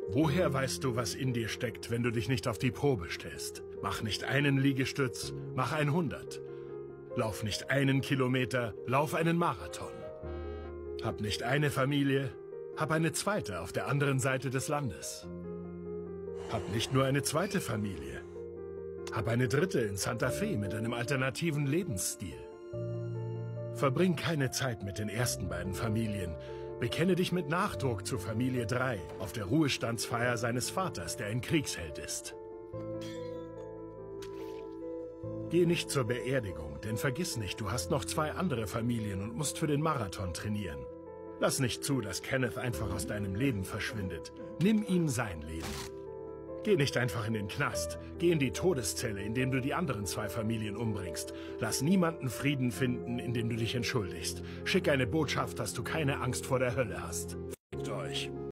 Woher weißt du, was in dir steckt, wenn du dich nicht auf die Probe stellst? Mach nicht einen Liegestütz, mach 100. Lauf nicht einen Kilometer, lauf einen Marathon. Hab nicht eine Familie, hab eine zweite auf der anderen Seite des Landes. Hab nicht nur eine zweite Familie, hab eine dritte in Santa Fe mit einem alternativen Lebensstil. Verbring keine Zeit mit den ersten beiden Familien. Bekenne dich mit Nachdruck zu Familie 3 auf der Ruhestandsfeier seines Vaters, der ein Kriegsheld ist. Geh nicht zur Beerdigung, denn vergiss nicht, du hast noch 2 andere Familien und musst für den Marathon trainieren. Lass nicht zu, dass Kenneth einfach aus deinem Leben verschwindet. Nimm ihm sein Leben. Geh nicht einfach in den Knast. Geh in die Todeszelle, indem du die anderen 2 Familien umbringst. Lass niemanden Frieden finden, indem du dich entschuldigst. Schick eine Botschaft, dass du keine Angst vor der Hölle hast. Fickt euch.